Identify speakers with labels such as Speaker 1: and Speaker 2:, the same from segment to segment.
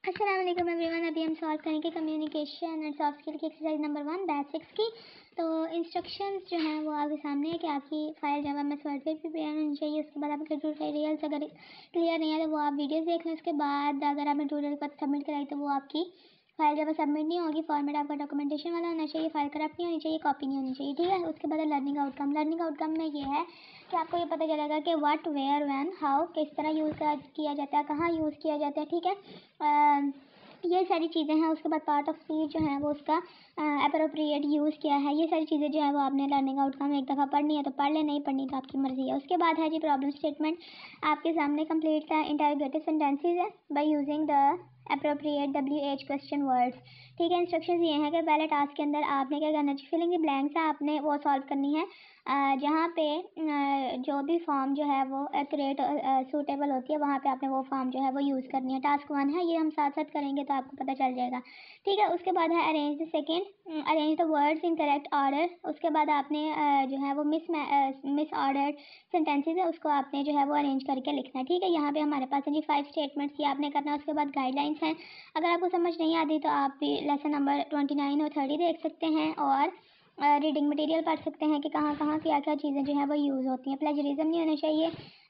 Speaker 1: अस्सलाम वालेकुम एवरीवन। अभी हम सॉल्व करेंगे कम्युनिकेशन एंड सॉफ्ट स्किल की एक्सरसाइज नंबर 1 बैच 6 की। तो इंस्ट्रक्शंस जो हैं वो आपके सामने है कि आपकी फाइल जावा एमएस वर्ड पे प्रिपेयर होनी चाहिए। उसके बाद आपके ट्यूटोरियल्स अगर क्लियर नहीं है तो वो आप वीडियोस देख लें। उसके बाद अगर आपने ट्यूटोरियल को सबमिट कराई तो वो आपकी फाइल जब सबमिट नहीं होगी। फॉर्मेट आपका डॉक्यूमेंटेशन वाला होना चाहिए, फाइल करप्ट नहीं होनी चाहिए, कॉपी नहीं होनी चाहिए, ठीक है। उसके बाद लर्निंग आउटकम में ये है कि आपको ये पता चलेगा कि व्हाट वेयर व्हेन हाउ किस तरह यूज़ किया जाता है, कहाँ यूज़ किया जाता है, ठीक है। ये सारी चीज़ें हैं। उसके बाद पार्ट ऑफ स्पीच जो है वो उसका अप्रोप्रिएट यूज़ किया है। ये सारी चीज़ें जो है वो आपने लर्निंग आउटकम एक दफ़ा पढ़नी है तो पढ़ ले, नहीं पढ़नी तो आपकी मर्ज़ी है। उसके बाद है जी प्रॉब्लम स्टेटमेंट। आपके सामने कंप्लीट द इंटरोगेटिव सेंटेंसेस है by using the appropriate WH question words, ठीक है। इंस्ट्रक्शंस ये हैं कि पहले टास्क के अंदर आपने क्या करना चाहिए, फिलिंग द ब्लैंक्स आपने वो सॉल्व करनी है जहाँ पे जो भी फॉर्म जो है वो एक्यूरेट सूटेबल होती है वहाँ पे आपने वो फॉर्म जो है वो यूज़ करनी है। टास्क 1 है, ये हम साथ साथ करेंगे तो आपको पता चल जाएगा, ठीक है। उसके बाद है arrange the words in correct order. उसके बाद आपने जो है वो मिस ऑर्डर सेंटेंसेस है उसको आपने जो है वो अरेंज करके लिखना है, ठीक है। यहाँ पे हमारे पास है जी 5 स्टेटमेंट्स, ये आपने करना है। उसके बाद गाइडलाइंस हैं। अगर आपको समझ नहीं आती तो आप भी लेसन नंबर 29 और 30 देख सकते हैं और रीडिंग मटेरियल पढ़ सकते हैं कि कहाँ कहाँ क्या क्या चीज़ें जो है वो यूज़ होती हैं। प्लेजरिज्म नहीं होना चाहिए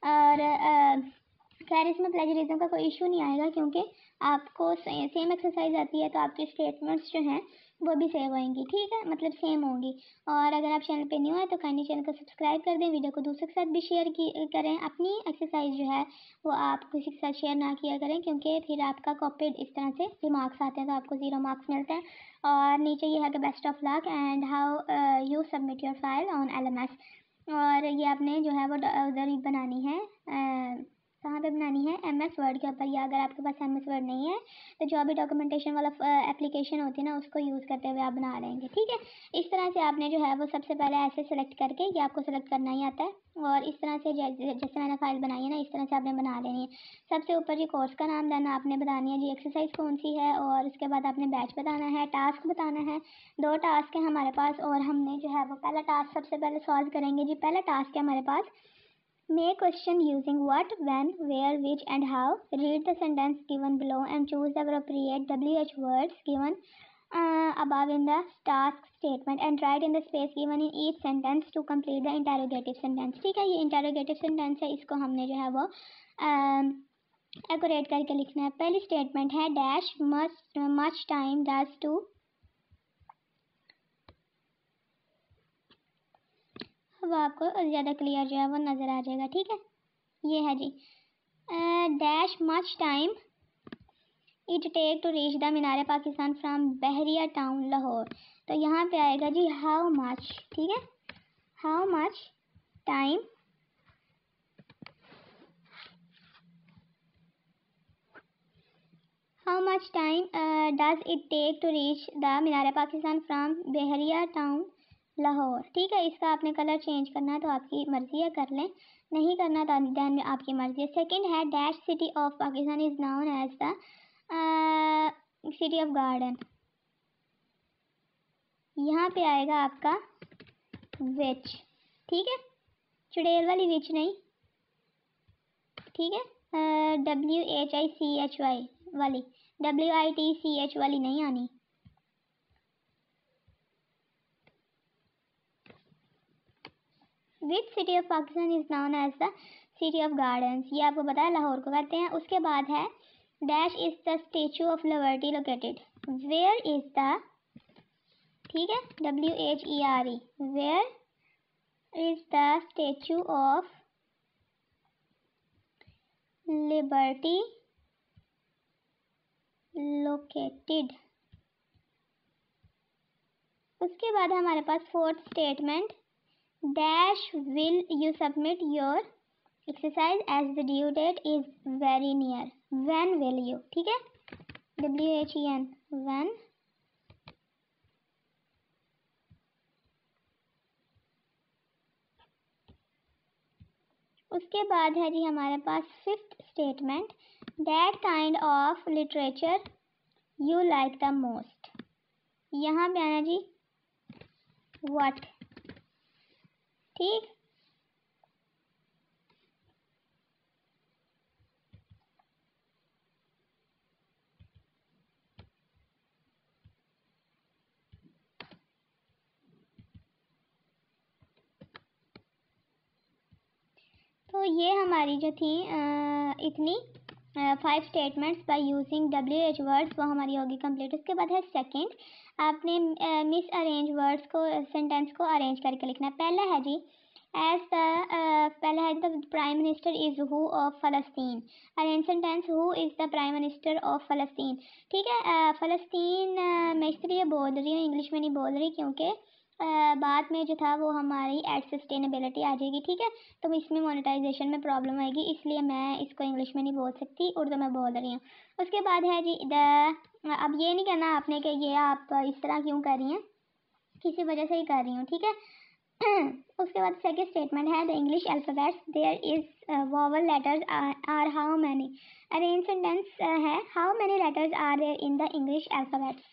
Speaker 1: और खैर इसमें प्लेजरिज्म का कोई इशू नहीं आएगा क्योंकि आपको सेम एक्सरसाइज आती है तो आपके स्टेटमेंट्स जो हैं वो भी सेव होंगी, ठीक है, मतलब सेम होंगी। और अगर आप चैनल पे न्यू है तो काइंडली चैनल को सब्सक्राइब कर दें, वीडियो को दूसरों के साथ भी शेयर करें। अपनी एक्सरसाइज जो है वो आप किसी के साथ शेयर ना किया करें क्योंकि फिर आपका कॉपीड इस तरह से रिमार्क्स आते हैं तो आपको 0 मार्क्स मिलते हैं। और नीचे ये है कि best of luck and how you submit your file on LMS। और ये आपने जो है वो उधर ही बनानी है, कहाँ पे बनानी है, MS वर्ड के ऊपर। या अगर आपके पास MS वर्ड नहीं है तो जो भी डॉक्यूमेंटेशन वाला एप्लीकेशन होती है ना उसको यूज़ करते हुए आप बना लेंगे, ठीक है। इस तरह से आपने जो है वो सबसे पहले ऐसे सेलेक्ट करके, ये आपको सेलेक्ट करना ही आता है और इस तरह से जैसे मैंने फाइल बनाई है ना इस तरह से आपने बना लेनी है। सबसे ऊपर जी कोर्स का नाम देना आपने बतानी है जी, एक्सरसाइज कौन सी है और उसके बाद आपने बैच बताना है, टास्क बताना है। 2 टास्क हैं हमारे पास और हमने जो है वो पहला टास्क सबसे पहले सॉल्व करेंगे जी। पहला टास्क है हमारे पास make question using what, when, where, which and how. Read the sentence given below and choose the appropriate WH words given above in the task statement and write in the space given in each sentence to complete the interrogative sentence, ठीक है। ये interrogative sentence है, इसको हमने जो है वो accurate करके लिखना है। पहली स्टेटमेंट है dash much time does to, वो आपको ज़्यादा क्लियर जो है वो नज़र आ जाएगा, ठीक है। ये है जी dash much time it take to reach the Minar Pakistan from Bahria Town Lahore. तो यहाँ पे आएगा जी हाउ मच, ठीक है, how much time does it take to reach the Minar Pakistan from Bahria Town Lahore, ठीक है। इसका आपने कलर चेंज करना है तो आपकी मर्ज़ी है, कर लें, नहीं करना तो देन आपकी मर्ज़ी है। सेकंड है dash city of Pakistan is known as the city of garden. यहाँ पे आएगा आपका विच, ठीक है, चुड़ैल वाली विच नहीं, ठीक है, WHICHY वाली, WITCH वाली नहीं आनी। Which city of Pakistan is known as the city of gardens, ये आपको पता है लाहौर को कहते हैं। उसके बाद है dash is the Statue of Liberty located, where is the, ठीक है, WHERE, where is the Statue of Liberty located. उसके बाद हमारे पास fourth statement dash will you submit your exercise as the due date is very near, when will you, ठीक है, WHEN, when. उसके बाद है जी हमारे पास fifth statement that kind of literature you like the most. यहाँ पे आना जी व्हाट, ठीक। तो ये हमारी जो थी इतनी 5 statements by using WH words वो हमारी होगी कंप्लीट। उसके बाद है सेकंड, आपने मिस अरेंज वर्ड्स को सेंटेंस को अरेंज करके लिखना है। पहला है जी पहला है the prime minister is who of फ़लस्तीन। Arrange sentence who is the prime minister of फ़लस्तीन। ठीक है, फ़लस्तीन मैं इसलिए बोल रही हूँ, इंग्लिश में नहीं बोल रही, क्योंकि बाद में जो था वो हमारी एड सस्टेनेबिलिटी आ जाएगी। ठीक है, तो इसमें मोनेटाइजेशन में प्रॉब्लम आएगी, इसलिए मैं इसको इंग्लिश में नहीं बोल सकती, उर्दू में बोल रही हूँ। उसके बाद है जी अब ये नहीं कहना आपने कि ये आप इस तरह क्यों कर रही हैं, किसी वजह से ही कर रही हूँ। ठीक है, उसके बाद सेकंड स्टेटमेंट है the English alphabets there is vowel letters are how many. Arrange sentence है how many letters are there in the English alphabets.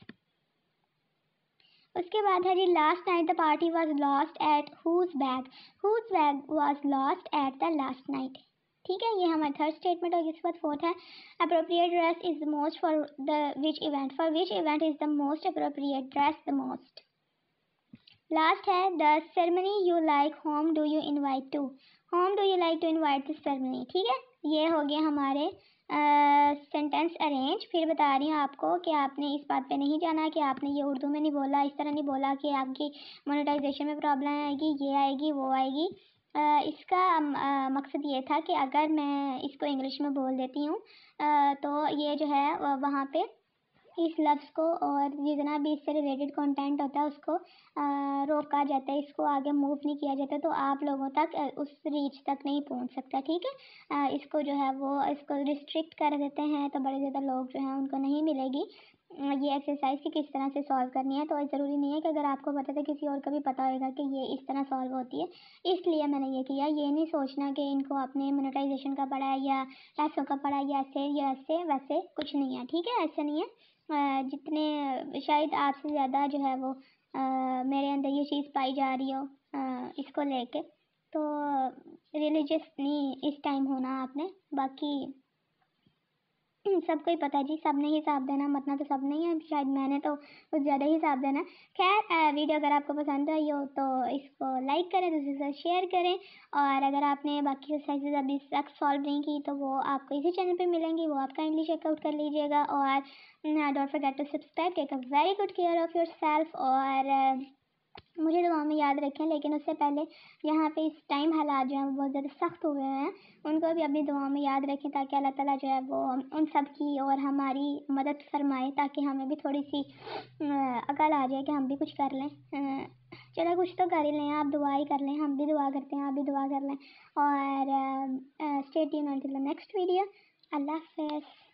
Speaker 1: उसके बाद है जी last night the party was lost at whose bag was lost at the last night. ठीक है, ये हमारा third statement और इसके बाद फोर्थ है appropriate dress is the most for the which event is the most appropriate dress the most. Last है the ceremony you like whom do you invite to the ceremony. ठीक है, ये हो गया हमारे सेंटेंस अरेंज। फिर बता रही हूँ आपको कि आपने इस बात पे नहीं जाना कि आपने ये उर्दू में नहीं बोला, इस तरह नहीं बोला कि आपकी मोनेटाइजेशन में प्रॉब्लम आएगी, ये आएगी वो आएगी। इसका मकसद ये था कि अगर मैं इसको इंग्लिश में बोल देती हूँ तो ये जो है वहाँ पे इस लफ्ज़ को और जितना भी इससे रिलेटेड कंटेंट होता है उसको रोका जाता है, इसको आगे मूव नहीं किया जाता, तो आप लोगों तक उस रीच तक नहीं पहुंच सकता। ठीक है, इसको जो है वो इसको रिस्ट्रिक्ट कर देते हैं, तो बड़े ज़्यादा लोग जो हैं उनको नहीं मिलेगी ये एक्सरसाइज की किस तरह से सॉल्व करनी है। तो ज़रूरी नहीं है कि अगर आपको पता था किसी और को भी पता होगा कि ये इस तरह सॉल्व होती है, इसलिए मैंने ये किया। ये नहीं सोचना कि इनको आपने मोनेटाइजेशन का पढ़ा है या पैसों का पढ़ा है या ऐसे वैसे कुछ नहीं है। ठीक है, ऐसा नहीं है। जितने शायद आपसे ज़्यादा जो है वो मेरे अंदर ये चीज़ पाई जा रही हो इसको लेके, तो रिलीजियस नहीं इस टाइम होना आपने, बाकी सबको ही पता है जी, सब ने हिसाब देना, मतलब तो सब नहीं है, शायद मैंने तो कुछ ज़्यादा ही हिसाब देना। खैर वीडियो अगर आपको पसंद आई हो तो इसको लाइक करें, दूसरे के साथ शेयर करें, और अगर आपने बाकी एक्सरसाइजेज अभी तक सॉल्व नहीं की तो वो आपको इसी चैनल पे मिलेंगी, वो आप काइंडली चेकआउट कर लीजिएगा। और don't forget to subscribe, take a very good care of yourself, और मुझे दुआ में याद रखें। लेकिन उससे पहले यहाँ पे इस टाइम हालात जो हैं वो बहुत ज़्यादा सख्त हुए हैं, उनको भी अपनी दुआ में याद रखें ताकि अल्लाह ताला जो है वो उन सब की और हमारी मदद फरमाए, ताकि हमें भी थोड़ी सी अकल आ जाए कि हम भी कुछ कर लें। चलो कुछ तो कर ही लें, आप दुआ ही कर लें, हम भी दुआ करते हैं, आप भी दुआ कर लें, और stay tuned until the next video. अल्लाह हाफ़िज़।